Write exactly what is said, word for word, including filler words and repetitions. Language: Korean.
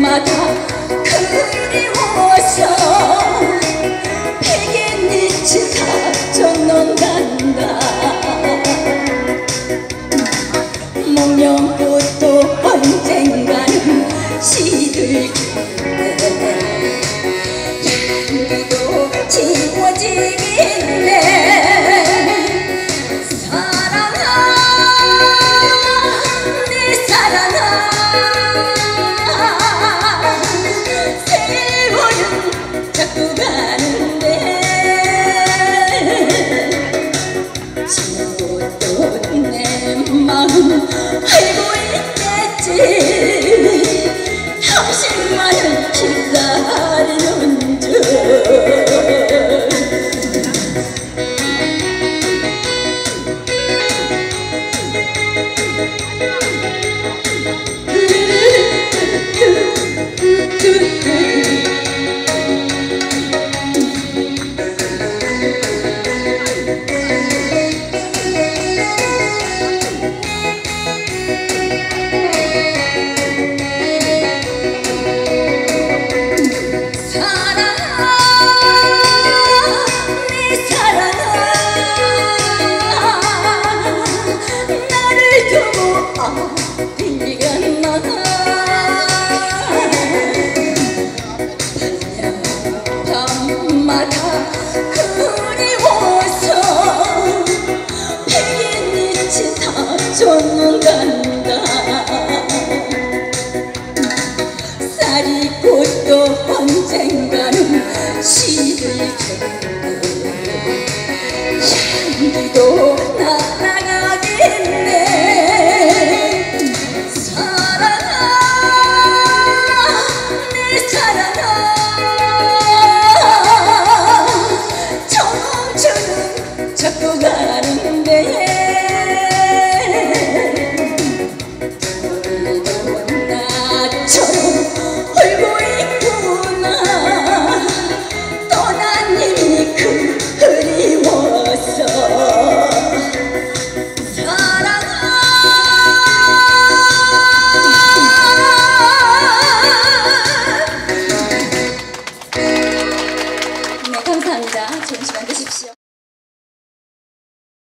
밤마다 그리워서 베갯잎이 다 젖는단다. 목련꽃도 언젠가는 시들겠네. 향기도 지워지겠네. 알고 있겠지. 당신만을 기다리는 줄. 밤마다 그리워서 베갯잎이 다 젖는단다. 쌀이꽃도 언젠가는 시들겠네. 향기도 날아가겠네. 사랑아 내 사랑아 청춘은 자꾸 가는데 우리도 나처럼 울고 있구나. 떠난 님이 그리워서. 사랑아 네, 감사합니다. 좋은 시간